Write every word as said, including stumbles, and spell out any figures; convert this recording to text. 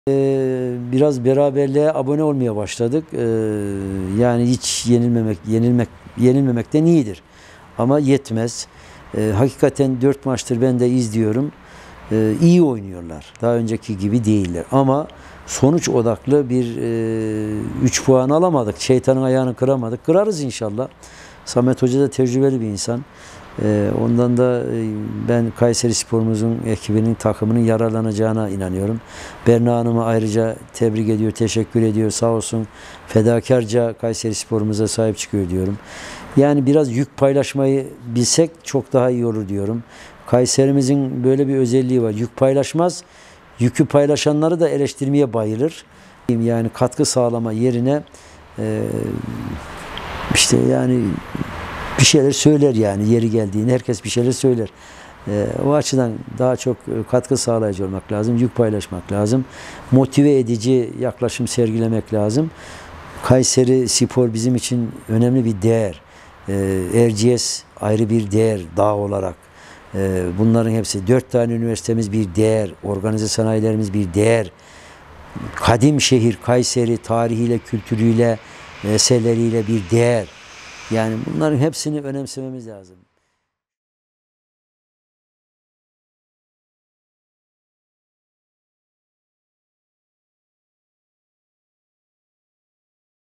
Ee, biraz beraberliğe abone olmaya başladık. Ee, yani hiç yenilmemek, yenilmek, yenilmemekten iyidir. Ama yetmez. Ee, hakikaten dört maçtır ben de izliyorum. Ee, iyi oynuyorlar. Daha önceki gibi değiller. Ama sonuç odaklı bir e, üç puan alamadık. Şeytanın ayağını kıramadık. Kırarız inşallah. Samet Hoca da tecrübeli bir insan. Ee, ondan da e, ben Kayserispor'umuzun ekibinin, takımının yararlanacağına inanıyorum. Berna Hanım'ı ayrıca tebrik ediyor, teşekkür ediyor. Sağ olsun fedakarca Kayserispor'umuza sahip çıkıyor diyorum. Yani biraz yük paylaşmayı bilsek çok daha iyi olur diyorum. Kayserimizin böyle bir özelliği var. Yük paylaşmaz, yükü paylaşanları da eleştirmeye bayılır. Yani katkı sağlama yerine e, işte yani bir şeyler söyler yani yeri geldiğinde herkes bir şeyler söyler. E, o açıdan daha çok katkı sağlayıcı olmak lazım, yük paylaşmak lazım, motive edici yaklaşım sergilemek lazım. Kayseri Spor bizim için önemli bir değer. E, Erciyes ayrı bir değer dağ olarak. E, bunların hepsi dört tane üniversitemiz bir değer, organize sanayilerimiz bir değer. Kadim şehir Kayseri tarihiyle, kültürüyle, eserleriyle bir değer. Yani bunların hepsini önemsememiz lazım.